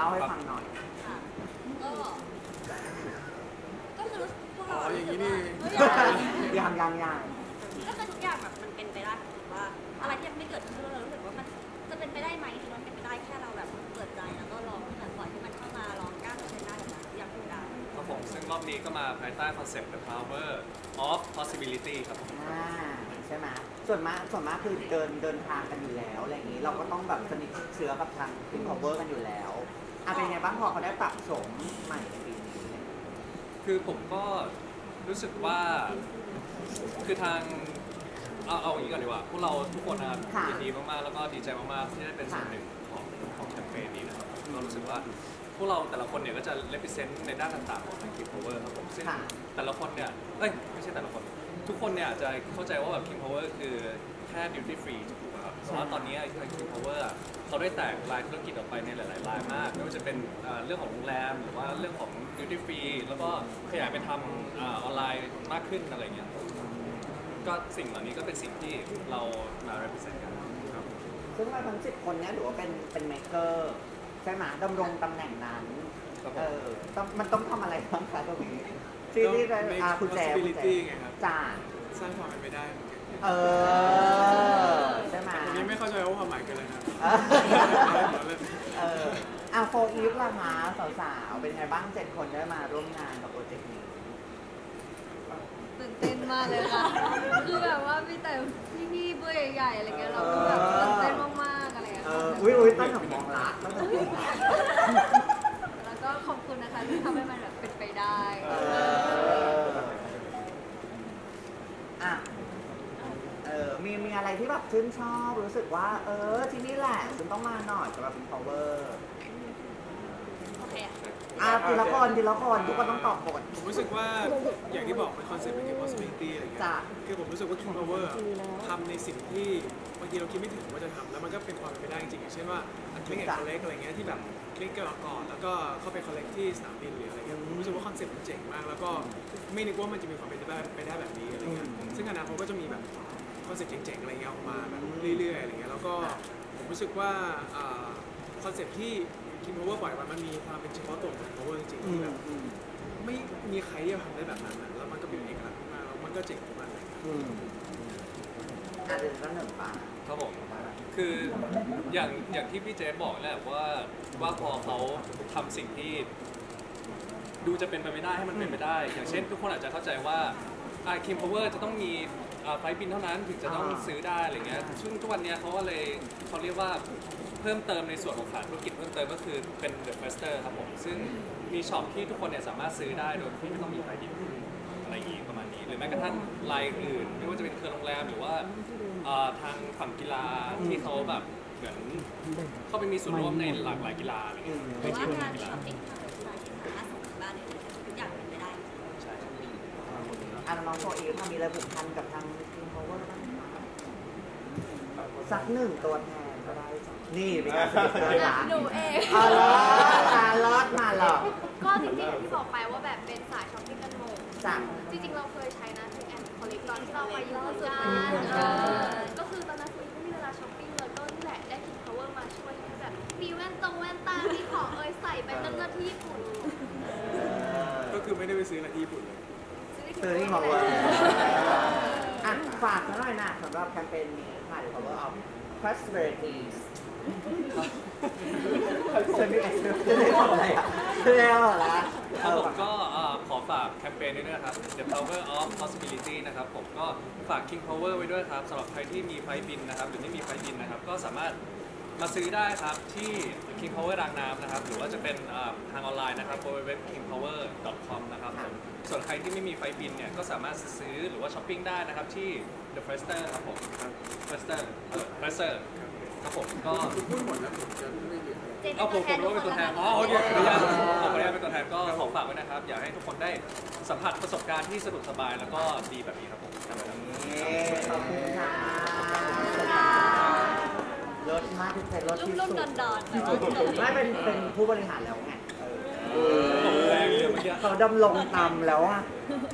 ล่าให้ฟังหน่อยค่ะก็คือพวกเราอย่างนี้นี่ยังก็คือทุกอย่างแบบมันเป็นไปได้ว่าอะไรที่ยังไม่เกิดขึ้นเรารู้สึกว่ามันจะเป็นไปได้ไหมที่มันเป็นไปได้แค่เราแบบเปิดใจแล้วก็ลองปล่อยให้มันเข้ามาลองก้าวเดินได้อย่างดูได้ครับผมซึ่งรอบนี้ก็มาภายใต้คอนเซ็ปต์ The Power of Possibility ครับผมใช่ไหมส่วนมากคือเดินทางกันอยู่แล้วอะไรอย่างนี้เราก็ต้องแบบสนิทเชื้อกับทางทีม cover กันอยู่แล้วเป็นไงบ้างพอเขาได้ปรับโฉมใหม่ในปีนี้คือผมก็รู้สึกว่าคือทางเอาอย่างนี้ก่อนดีกว่าพวกเราทุกคนนะครับยินดีมากๆแล้วก็ดีใจมากๆที่ได้เป็นส่วนหนึ่งของแคมเปญนี้นะครับก็รู้สึกว่าพวกเราแต่ละคนเนี่ยก็จะ represent ในด้านต่างๆของทาง King Power ครับผมซึ่งแต่ละคนเนี่ยไม่ใช่แต่ละคนทุกคนเนี่ยอาจจะเข้าใจว่าแบบ King Power คือแค่ duty free ถูกไหมครับเพราะว่าตอนนี้ทาง King Power เขาได้แตกรายธุรกิจออกไปในหลายๆรายมากไม่ว่าจะเป็นเรื่องของโรงแรมหรือว่าเรื่องของ duty free แล้วก็ขยายไปทำออนไลน์มากขึ้นอะไรเงี้ยก็สิ่งเหล่านี้ก็เป็นสิ่งที่เรามา represent กันครับซึ่งเราทั้ง10 คนเนี้ยถือว่าเป็นเมเกอร์ใช่ไหมดำรงตำแหน่งนั้นมันต้องทำอะไรบ้างคะตรงนี้ที่คุณแจ๊ไงครับจ่าสร้างความเป็นไปได้ใช่ไหมอันนี้ไม่เข้าใจว่าความหมายคืออะไรนะโฟอีฟล่ะคะสาวๆเป็นไงบ้าง7 คนได้มาร่วมงานกับโปรเจกต์นี้ตื่นเต้นมากเลยค่ะคือแบบว่ามีแต่พี่ๆเบอร์ใหญ่ๆอะไรเงี้ยเราก็แบบตื่นเต้นมากๆอะไรเงี้ยอุ้ยตั้งแต่มองละแล้วก็ขอบคุณนะคะที่ทำให้มันแบบเป็นไปได้มีอะไรที่แบบชื่นชอบรู้สึกว่าที่นี่แหละฉันต้องมาหน่อยสำหรับเป็น power โอเคทีละคนทุกคนต้องตอบบทผมรู้สึกว่าอย่างที่บอกเป็นคอนเซ็ปต์เป็น possibility อะไรเงี้ยคือผมรู้สึกว่า King Power ทำในสิ่งที่บางทีเราคิดไม่ถึงว่าจะทำแล้วมันก็เป็นความเป็นไปได้จริงอย่างเช่นว่าคลิกแอนด์คอลเลกอะไรเงี้ยที่แบบคลิกก่อนแล้วก็เข้าไปคอลเลกที่สนามบินหรืออะไรเงี้ยผมรู้สึกว่าคอนเซ็ปต์มันเจ๋งมากแล้วก็ไม่นึกว่ามันจะมีความเป็นไปได้แบบนี้อะไรเงี้ยซึ่งอนาคตก็จะมีแบบคอนเซ็ปต์เจ๋งๆอะไรเงี้ยออกมาแบบเรื่อยๆอะไรเงี้ยแล้วก็ผมรู้สึกว่าคอนเซ็ปต์ที่ King Power ปล่อยมามันมีความเป็นเฉพาะตัวของ King Power จริงๆที่แบบไม่มีใครที่จะทำได้แบบนั้นแล้วมันก็เป็นเอกลักษณ์มากแล้วมันก็เจ๋งมากเลยเดี๋ยวหนึ่งป่ะครับผมคืออย่างที่พี่เจบอกแหละว่าพอเขาทำสิ่งที่ดูจะเป็นไปไม่ได้ให้มันเป็นไปได้อย่างเช่นทุกคนอาจจะเข้าใจว่าKing Power จะต้องมีไฟล์บินเท่านั้นถึงจะต้องซื้อได้อะไรเงี้ยซึ่งทุกวันนี้เขาเรียกว่าเพิ่มเติมในส่วนของขาธุรกิจเพิ่มเติมก็คือเป็น The Firster ครับผมซึ่งมีช็อปที่ทุกคนเนี่ยสามารถซื้อได้โดยที่ไม่ต้องมีไฟล์บินอะไรอย่างงี้ประมาณนี้หรือแม้กระทั่งรายอื่นไม่ว่าจะเป็นเครือโรงแรมหรือว่าทางฝั่งกีฬาที่เขาแบบเหมือนเข้าไปมีส่วนร่วมในหลากหลายกีฬาอะไรเงี้ยหรือว่าการช้อปปิ้งทางออนไลน์สามารถส่งถึงบ้านได้ทุกอย่างเป็นไปได้ใช่น้องโฟอีฟมีอะไรผูกพันกับทาง King Power บ้างไหมสัก1 ตัวแทนก็ได้นี่เป็นการหนูเองรอดมาหรอก็จริงๆที่บอกไปว่าแบบเป็นสายช้อปปิ้งกันหมดจริงๆเราเคยใช้นะที่แอนคอลเลกตอนที่เราไปอยู่กันก็คือตอนนั้นคุยไม่มีเวลาช้อปปิ้งเลยก็นี่แหละได้ King Power มาช่วยให้แบบมีแว่นตามีของใส่ไปเดินที่ญี่ปุ่นก็คือไม่ได้ไปซื้ออะไรที่ญี่ปุ่นเลยซื้อที่ Power ฝากหน่อยนะสำหรับแคมเปญนี้ค่ะ The Power of Possibilities จะได้ทำอะไรแล้วเหรอผมก็ขอฝากแคมเปญนี้ด้วยนะครับ The Power of Possibility นะครับผมก็ฝาก King Power ไว้ด้วยครับสำหรับใครที่มีไฟล์บินนะครับหรือไม่มีไฟล์บินนะครับก็สามารถมาซื้อได้ครับที่ King Power รางน้ำนะครับหรือว่าจะเป็นทางออนไลน์นะครับ www.kingpower.com นะครับส่วนใครที่ไม่มีไฟล์บินเนี่ยก็สามารถซื้อหรือว่าช้อปปิ้งได้นะครับที่ The Firster ครับผม Firster ครับผมก็พูดหมดแล้วผมจะไม่เหลือผมรู้ว่าเป็นตัวแทนโอเคขออนุญาตเป็นตัวแทนก็ขอฝากไว้นะครับอยากให้ทุกคนได้สัมผัสประสบการณ์ที่สะดวกสบายแล้วก็ดีแบบนี้ครับผมขอบคุณค่ะรถมากที่เป็นรถที่สุดไม่เป็นผู้บริหารแล้วไงแรงเลยเมื่อกี้เขาดำรงตำแล้วอ่ะ